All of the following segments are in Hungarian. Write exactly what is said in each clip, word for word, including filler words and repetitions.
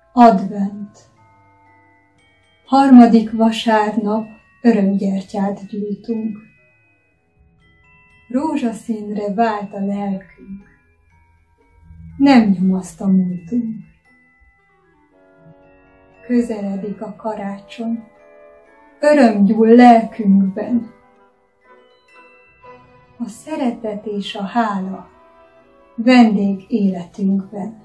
Advent. Harmadik vasárnap örömgyertyát gyújtunk. Rózsaszínre vált a lelkünk, nem nyomaszt a múltunk. Közeledik a karácsony, öröm gyúl lelkünkben. A szeretet és a hála vendég életünkben.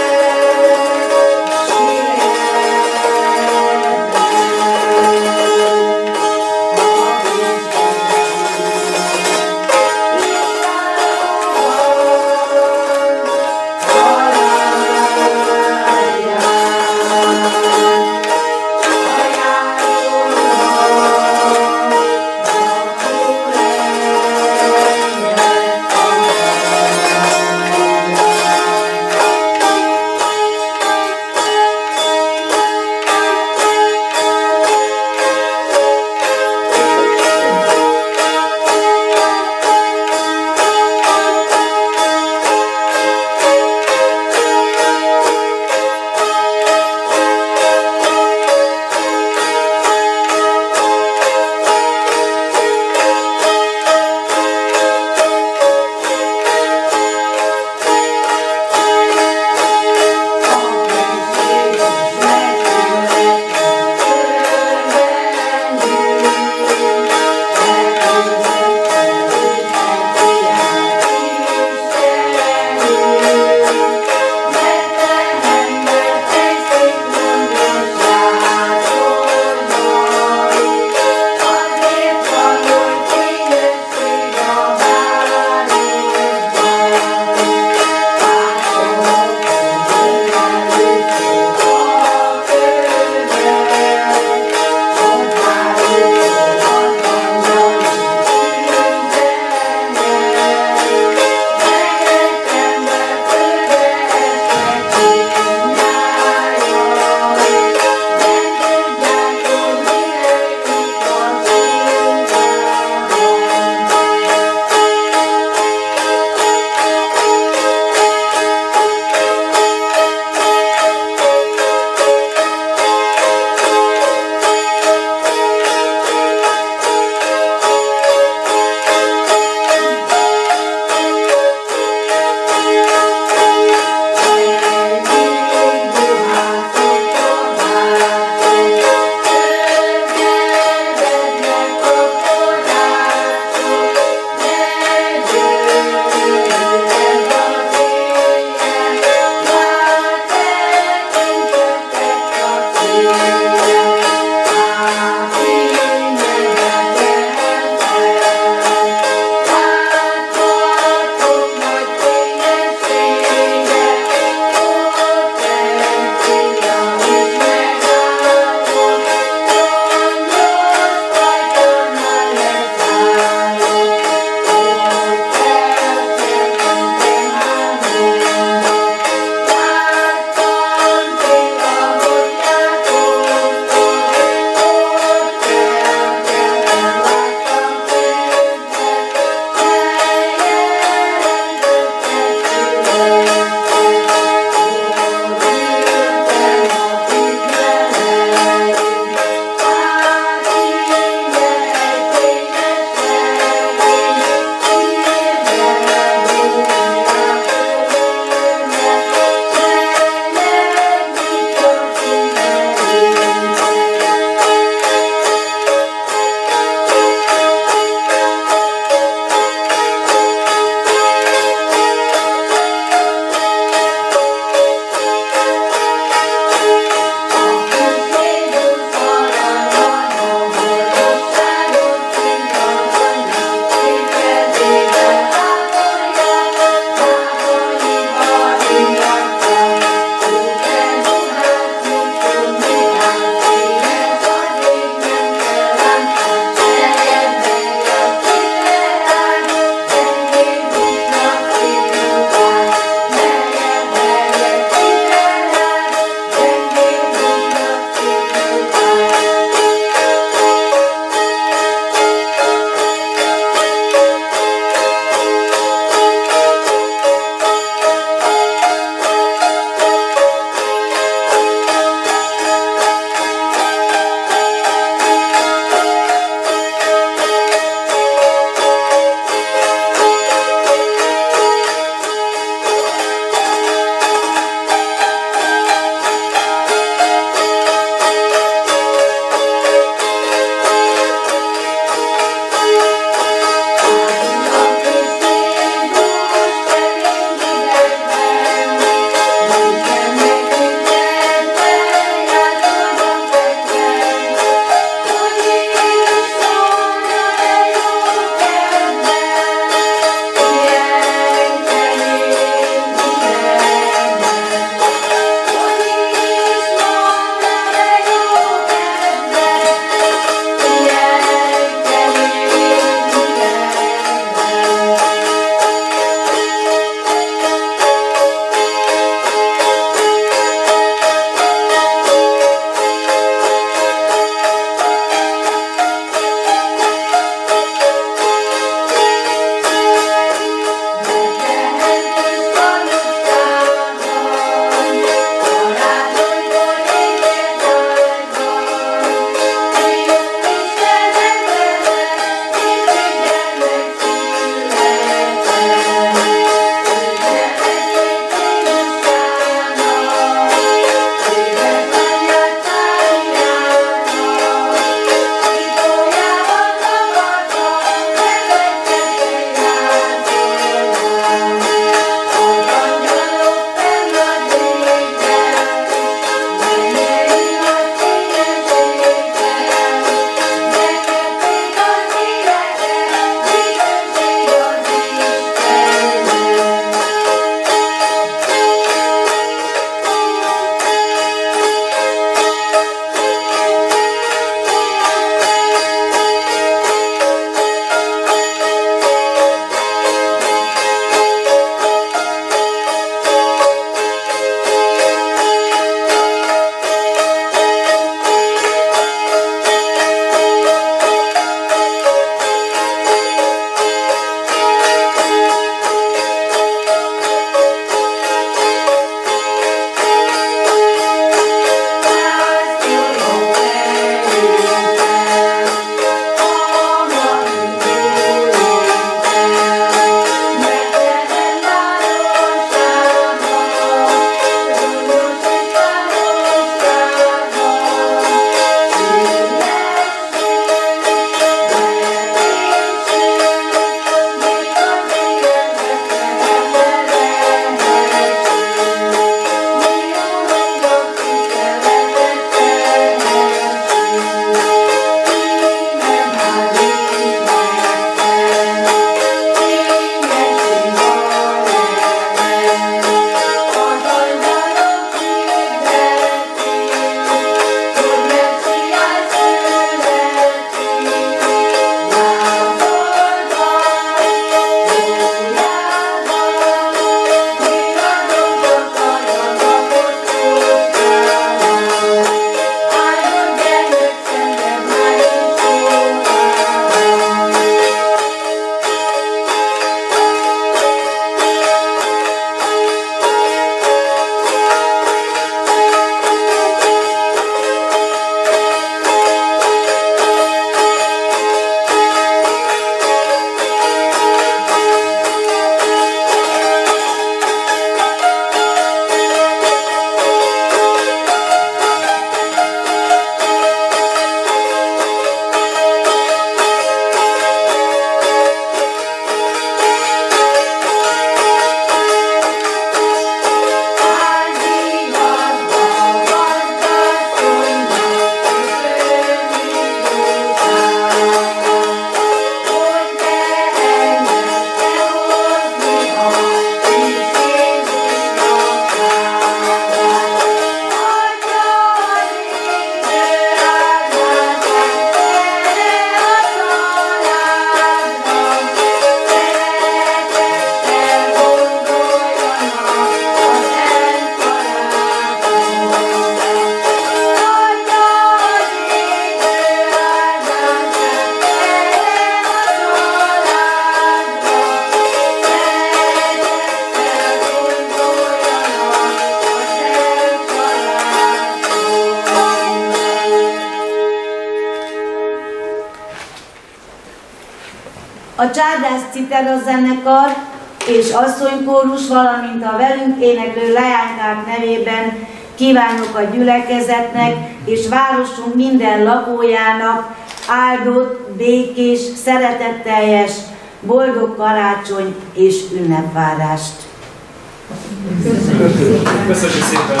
a Csárdás Citera zenekar és asszonykórus, valamint a velünk éneklő leánykák nevében kívánok a gyülekezetnek és városunk minden lakójának áldott, békés, szeretetteljes, boldog karácsony és ünnepvárást. Köszönjük, Köszönjük szépen!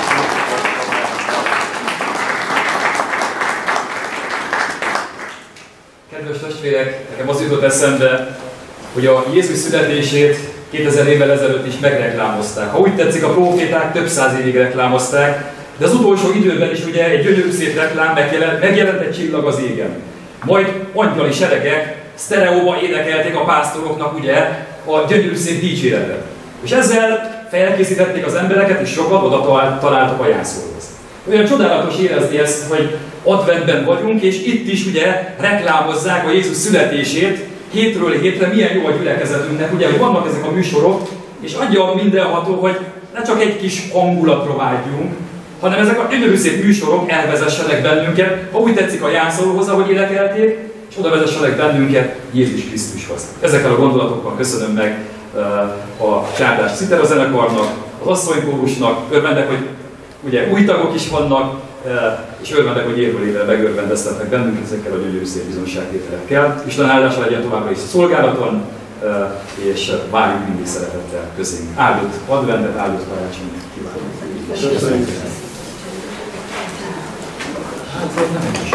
Kedves testvérek, nekem az jutott eszembe, hogy a Jézus születését kétezer évvel ezelőtt is megreklámozták. Ha úgy tetszik, a próféták több száz évig reklámozták, de az utolsó időben is ugye egy gyönyörű szép reklám, megjelent, megjelent egy csillag az égen. Majd angyali seregek sztereóba énekelték a pásztoroknak ugye a gyönyörű szép dicséretet. És ezzel felkészítették az embereket, és sokan oda találtak a jászolhoz. Olyan csodálatos érezni ezt, hogy adventben vagyunk, és itt is ugye reklámozzák a Jézus születését, hétről hétre milyen jó a gyülekezetünknek, ugye, hogy vannak ezek a műsorok, és adja mindenható, hogy ne csak egy kis hangulatra vágyjunk, hanem ezek a gyönyörű szép műsorok elvezessenek bennünket, ha úgy tetszik a jászolóhoz, ahogy énekelték, és oda vezessenek bennünket Jézus Krisztushoz. Ezekkel a gondolatokkal köszönöm meg a Csárdás Citera zenekarnak, az asszonykórusnak, örvendek, hogy ugye új tagok is vannak, és örvendek, hogy évről évre megörvendeztetnek bennünket ezekkel a gyönyörű szép bizonságtételekkel. Isten áldása legyen továbbra is a szolgálaton, és várjuk mindig szeretettel közénk. Áldott adventet, áldott karácsonyt kívánunk.